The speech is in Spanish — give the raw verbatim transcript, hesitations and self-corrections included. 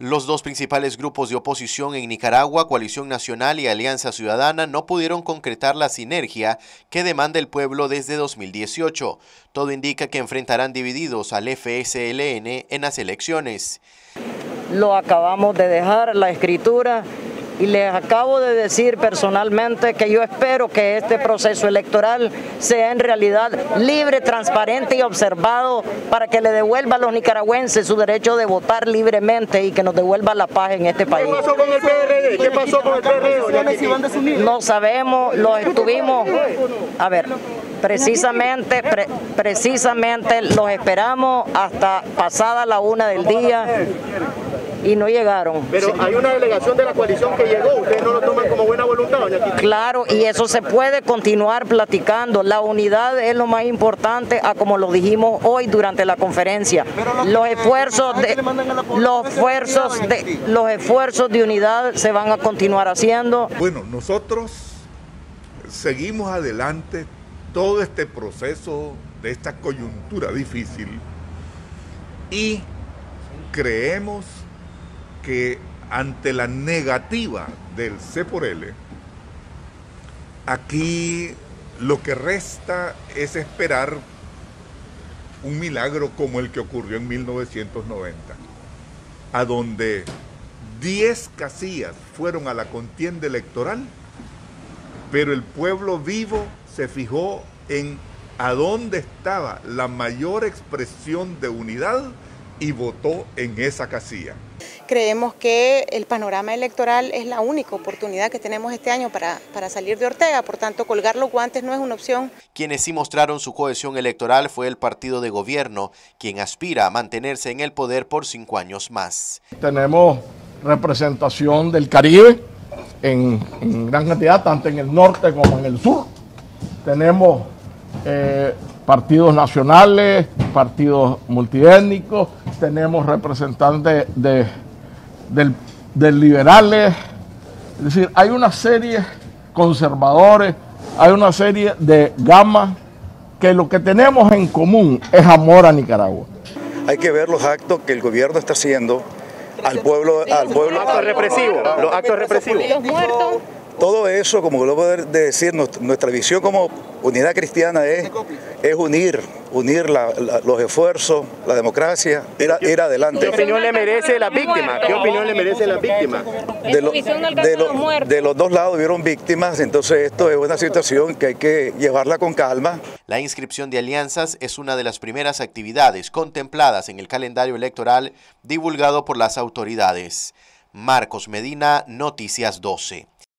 Los dos principales grupos de oposición en Nicaragua, Coalición Nacional y Alianza Ciudadana, no pudieron concretar la sinergia que demanda el pueblo desde dos mil dieciocho. Todo indica que enfrentarán divididos al F S L N en las elecciones. Lo acabamos de dejar, la escritura, y les acabo de decir personalmente que yo espero que este proceso electoral sea en realidad libre, transparente y observado para que le devuelva a los nicaragüenses su derecho de votar libremente y que nos devuelva la paz en este país. ¿Qué pasó con el P R D? ¿Qué pasó con el P R D? No sabemos, los estuvimos, a ver, precisamente, pre, precisamente los esperamos hasta pasada la una del día. Y no llegaron. Pero hay una delegación de la coalición que llegó, ¿ustedes no lo toman como buena voluntad, doña Kitty? Claro, y eso se puede continuar platicando. La unidad es lo más importante, a como lo dijimos hoy durante la conferencia. Los esfuerzos de los esfuerzos de los esfuerzos de unidad se van a continuar haciendo. Bueno, nosotros seguimos adelante todo este proceso de esta coyuntura difícil y creemos que ante la negativa del C por L, aquí lo que resta es esperar un milagro como el que ocurrió en mil novecientos noventa, a donde diez casillas fueron a la contienda electoral, pero el pueblo vivo se fijó en a dónde estaba la mayor expresión de unidad y votó en esa casilla. Creemos que el panorama electoral es la única oportunidad que tenemos este año para, para salir de Ortega, por tanto colgar los guantes no es una opción. Quienes sí mostraron su cohesión electoral fue el partido de gobierno, quien aspira a mantenerse en el poder por cinco años más. Tenemos representación del Caribe en, en gran cantidad, tanto en el norte como en el sur. Tenemos eh, partidos nacionales, partidos multiétnicos, tenemos representantes de, del, del liberales, es decir, hay una serie conservadores, hay una serie de gamas que lo que tenemos en común es amor a Nicaragua. Hay que ver los actos que el gobierno está haciendo al pueblo, al pueblo. Los actos represivos, los actos represivos. Los muertos. Todo eso, como lo puedo decir, nuestra visión como unidad cristiana es, es unir, unir la, la, los esfuerzos, la democracia, ir, a, ir adelante. ¿Qué opinión le merece la víctima? ¿Qué opinión le merece la víctima? De, lo, de, lo, de los dos lados hubieron víctimas, entonces esto es una situación que hay que llevarla con calma. La inscripción de alianzas es una de las primeras actividades contempladas en el calendario electoral divulgado por las autoridades. Marcos Medina, Noticias doce.